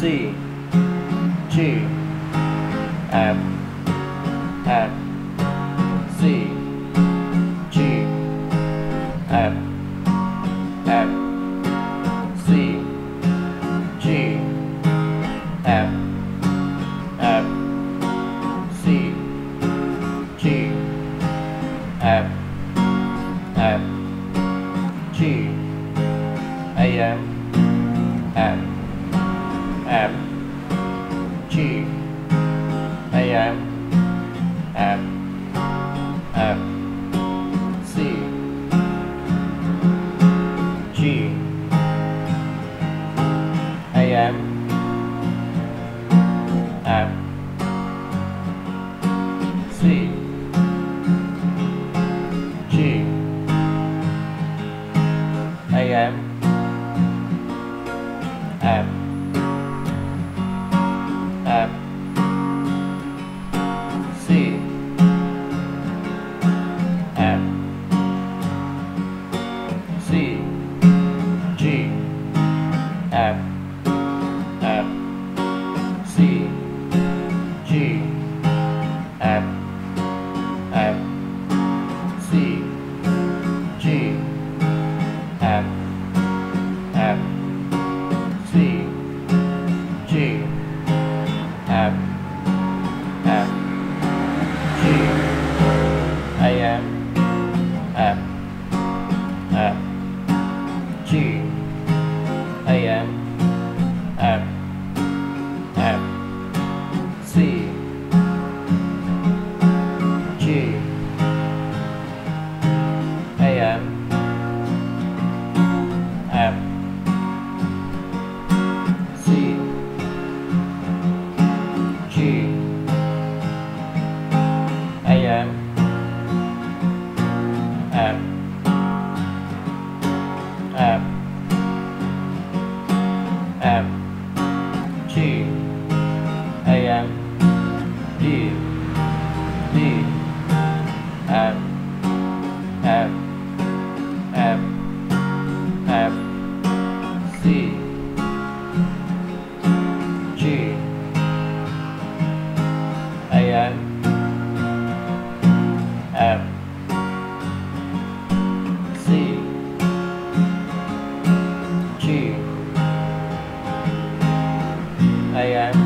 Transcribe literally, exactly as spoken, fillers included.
C, G, F, F, C, G, F, F, C, G, F, F, C, G, F, F, G, A M, F, F, G, A M, F, F, C, G, A M, F, C, G, A M, F, F, C, F, C, G, F, F, C, G, F, F, C, G, F, F, C, G, F, F, G, A M, F, F, G, A M, F, F, C, G, A M, F, C, G, A M, F, F, F, G, A M, D, D, F, F, F, F, C, G, A M, F, C, G, A M,